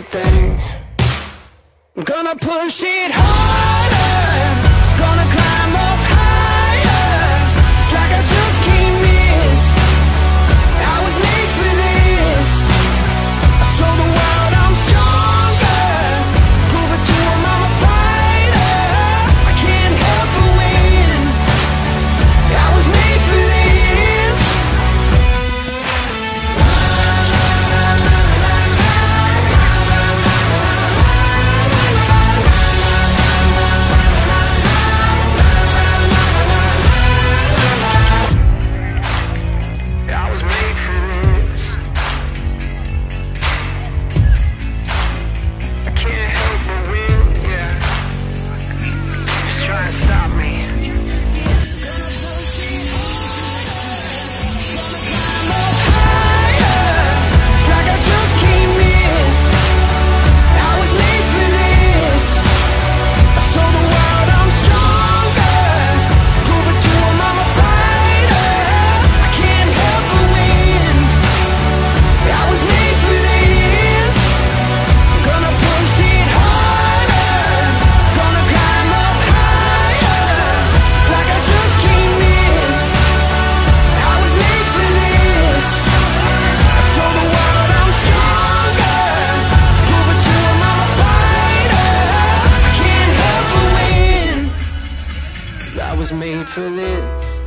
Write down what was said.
thing. I'm gonna push it harder, gonna climb up higher. It's like I just can't miss. I was made for this. I show the world I'm stronger, prove it to 'em I'm a fighter. I can't help but win. I was made for this. I was made for this. I can't help but win, yeah. Just try and stop me. It's like I just can't miss. I was made for this. I show the world I'm stronger, prove it to 'em I'm a fighter. I can't help but win. I was made for this. Gonna push it harder, gonna climb up higher. It's like I just can't miss. I was made for this. I show the world I'm stronger, prove it to 'em I'm a fighter. I can't help but win, 'cause I was made for this.